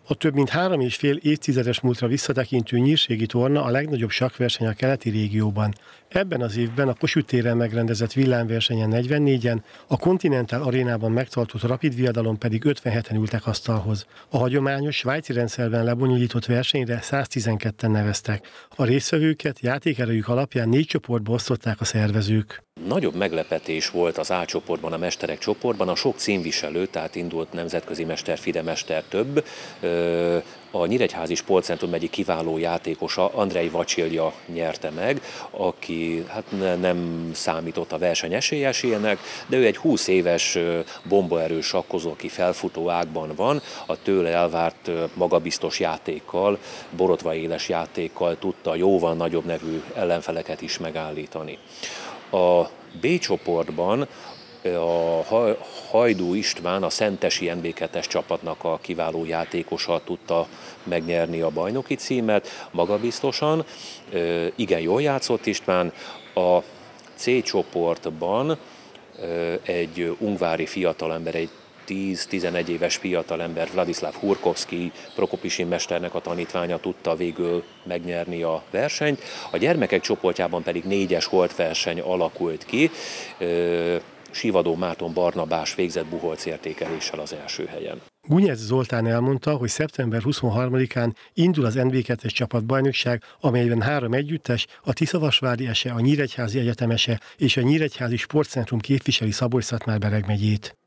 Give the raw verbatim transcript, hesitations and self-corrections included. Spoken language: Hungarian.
A több mint három és fél évtizedes múltra visszatekintő nyírségi torna a legnagyobb sakkverseny a keleti régióban. Ebben az évben a Kossuth téren megrendezett villámversenyen negyvennégyen, a Continental arénában megtartott rapid viadalon pedig ötvenheten ültek asztalhoz. A hagyományos svájci rendszerben lebonyolított versenyre száztizenketten neveztek. A résztvevőket játékerejük alapján négy csoportba osztották a szervezők. Nagyobb meglepetés volt az A csoportban, a mesterek csoportban, a sok címviselő, tehát indult nemzetközi mester, FIDE mester több. A Nyíregyházi Sportcentrum egyik kiváló játékosa, Andrei Vacsilja nyerte meg, aki hát nem számított a verseny esélyesének, de ő egy húsz éves bombaerős sakkozó, aki felfutó ágban van, a tőle elvárt magabiztos játékkal, borotva éles játékkal tudta jóval nagyobb nevű ellenfeleket is megállítani. A B csoportban a Hajdú István, a szentesi en bé kettes csapatnak a kiváló játékosa tudta megnyerni a bajnoki címet magabiztosan. Igen, jól játszott István. A C csoportban egy ungvári fiatalember, egy tíz-tizenegy éves fiatalember, Vladislav Hurkovszky, Prokopisin mesternek a tanítványa tudta végül megnyerni a versenyt. A gyermekek csoportjában pedig négyes holtverseny alakult ki. Sivadó Márton Barnabás végzett Buholc értékeléssel az első helyen. Gunyec Zoltán elmondta, hogy szeptember huszonharmadikán indul az en bé kettes csapatbajnokság, amelyben három együttes, a Tiszavasvári ese, a Nyíregyházi Egyetem ese és a Nyíregyházi Sportcentrum képviseli Szabolcs-Szatmár-Bereg megyét.